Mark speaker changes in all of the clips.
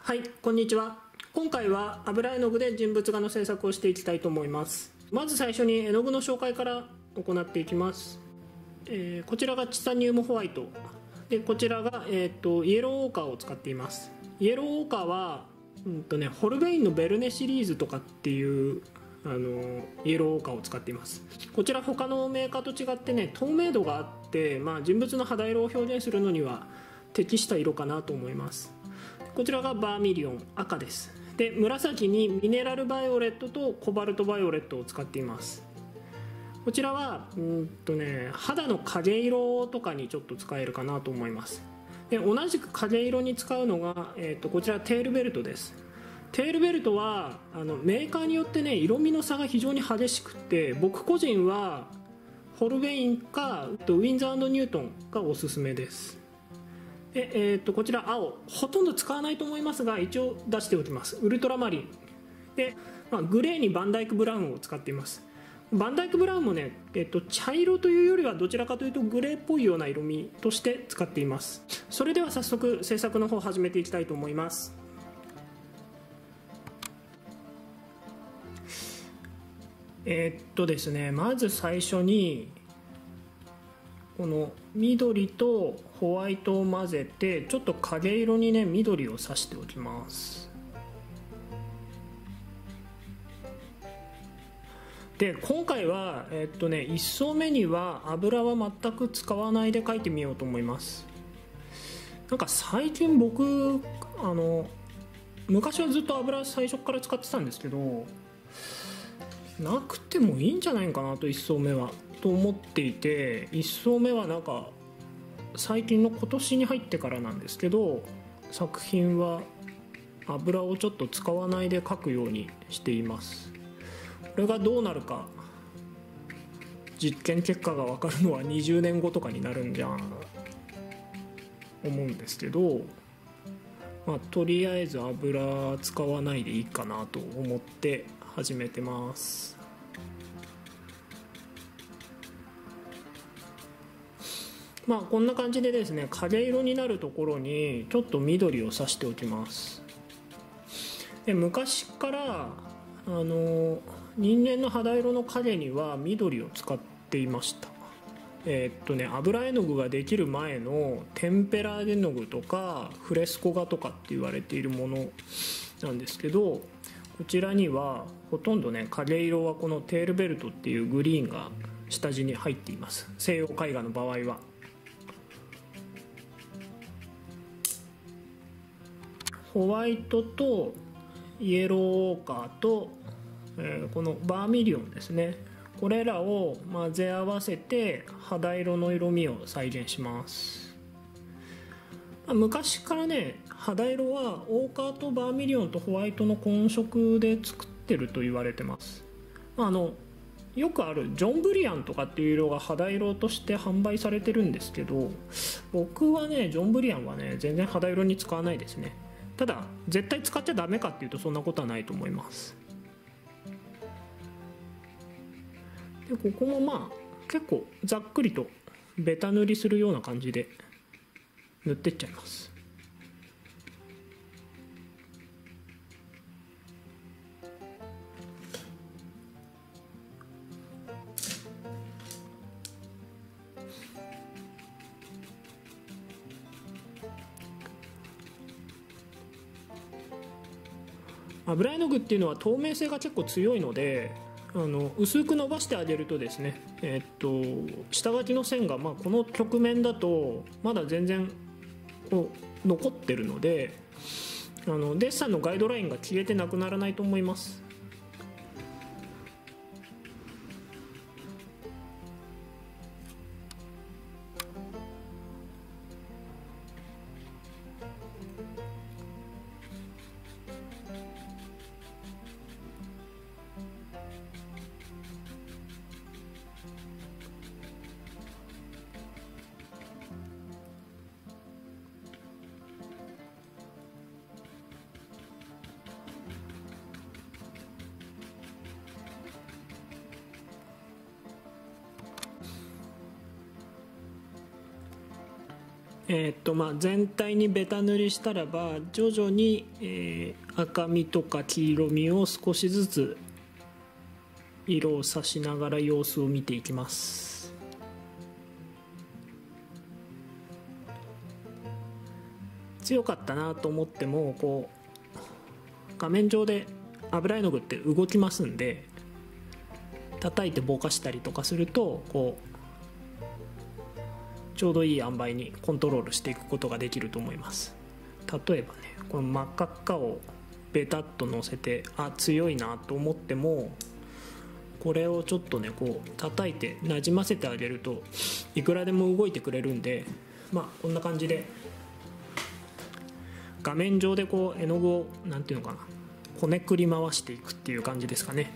Speaker 1: はい、こんにちは。今回は油絵の具で人物画の制作をしていきたいと思います。まず最初に絵の具の紹介から行っていきます。こちらがチタニウムホワイトで、こちらが、イエローオーカーを使っています。イエローオーカーは、ホルベインのベルネシリーズとかっていうイエローオーカーを使っています。こちら他のメーカーと違ってね、透明度があって、人物の肌色を表現するのには適した色かなと思います。こちらがバーミリオン赤です。で、紫にミネラルバイオレットとコバルトバイオレットを使っています。こちらは肌の影色とかにちょっと使えるかなと思います。で、同じく影色に使うのが、こちらテールベルトです。テールベルトはメーカーによってね、色味の差が非常に激しくて、僕個人はホルベインかウィンザー&ニュートンがおすすめです。で、こちら青、ほとんど使わないと思いますが一応出しておきます。ウルトラマリンで、グレーにバンダイクブラウンを使っています。バンダイクブラウンもね、茶色というよりはどちらかというとグレーっぽいような色味として使っています。それでは早速制作の方を始めていきたいと思います。ですね、まず最初にこの緑とホワイトを混ぜて、ちょっと影色にね緑をさしておきます。で、今回は1層目には油は全く使わないで描いてみようと思います。なんか最近僕昔はずっと油最初から使ってたんですけど、なくてもいいんじゃないかなと1層目はと思っていて、1層目はなんか最近の今年に入ってからなんですけど、作品は油をちょっと使わないで描くようにしています。これがどうなるか、実験結果が分かるのは20年後とかになるんじゃ思うんですけど、とりあえず油使わないでいいかなと思って始めてます。こんな感じでですね、影色になるところにちょっと緑をさしておきます。で、昔から人間の肌色の影には緑を使っていました。油絵の具ができる前のテンペラ絵の具とかフレスコ画とかって言われているものなんですけど、こちらにはほとんどね、影色はこのテールベルトっていうグリーンが下地に入っています。西洋絵画の場合は。ホワイトとイエローオーカーと、このバーミリオンですね、これらを混ぜ合わせて肌色の色味を再現します。昔からね、肌色はオーカーとバーミリオンとホワイトの混色で作ってると言われてます。よくあるジョンブリアンとかっていう色が肌色として販売されてるんですけど、僕はねジョンブリアンはね全然肌色に使わないですね。ただ絶対使っちゃダメかっていうとそんなことはないと思います。で、ここも結構ざっくりとベタ塗りするような感じで塗ってっちゃいます。油絵の具っていうのは透明性が結構強いので、薄く伸ばしてあげるとですね、下書きの線が、この曲面だとまだ全然残ってるので、デッサンのガイドラインが消えてなくならないと思います。 全体にベタ塗りしたらば徐々に、赤みとか黄色みを少しずつ色をさしながら様子を見ていきます。強かったなと思ってもこう画面上で油絵の具って動きますんで、叩いてぼかしたりとかするとこうちょうどいい塩梅にコントロールしていくことができると思います。例えばね、この真っ赤っかをベタっとのせて強いなと思っても、これをちょっとねこう叩いてなじませてあげるといくらでも動いてくれるんで、こんな感じで画面上でこう絵の具をなんていうのかな、こねくり回していくっていう感じですかね。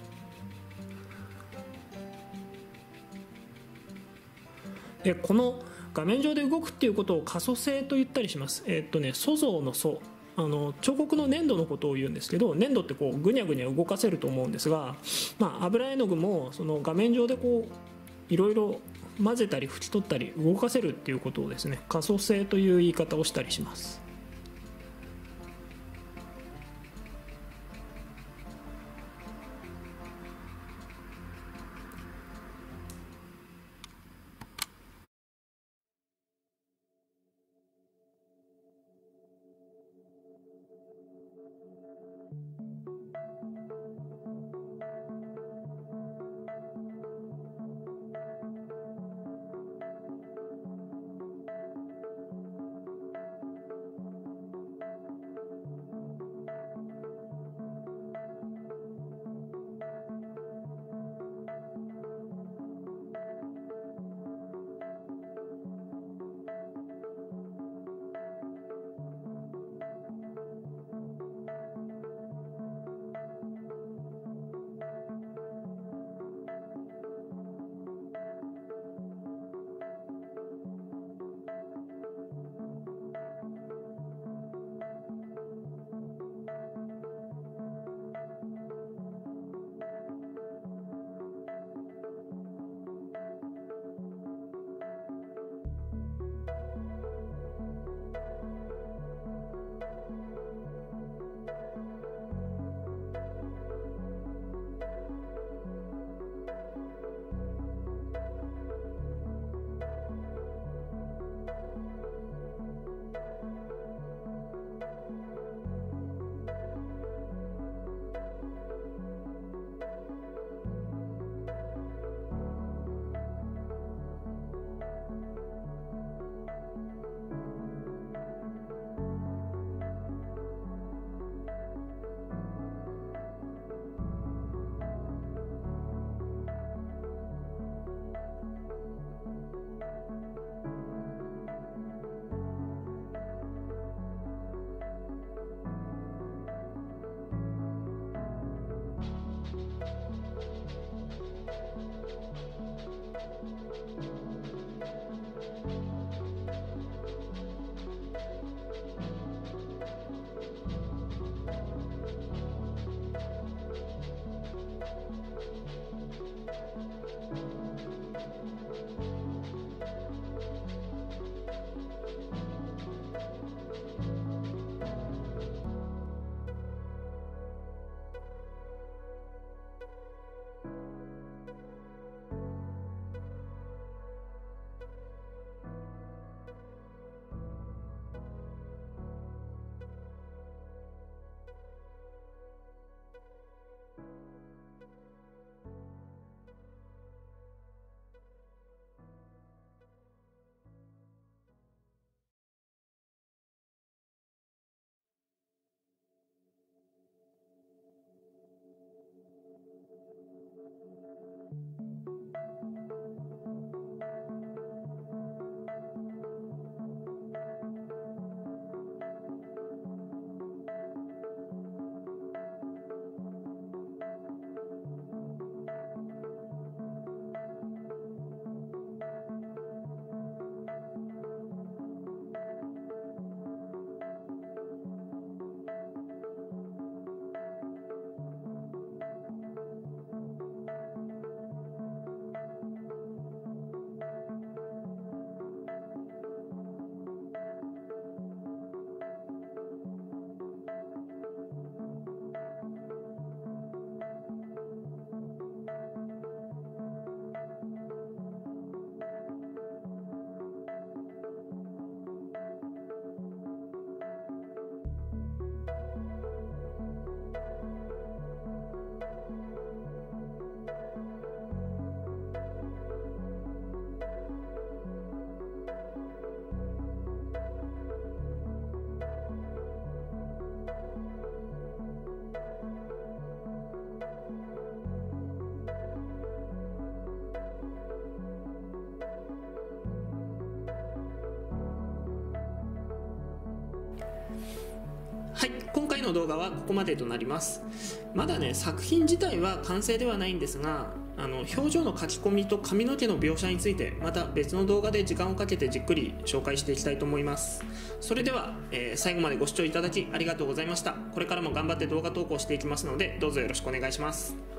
Speaker 1: でこの画面上で動くっていうことを可塑性と言ったりします。塑造の塑、彫刻の粘土のことを言うんですけど、粘土ってこうぐにゃぐにゃ動かせると思うんですが、油絵の具もその画面上でこういろいろ混ぜたり拭き取ったり動かせるっていうことをですね、可塑性という言い方をしたりします。 回の動画はここまでとなります。まだね作品自体は完成ではないんですが、表情の書き込みと髪の毛の描写についてまた別の動画で時間をかけてじっくり紹介していきたいと思います。それでは、最後までご視聴いただきありがとうございました。これからも頑張って動画投稿していきますので、どうぞよろしくお願いします。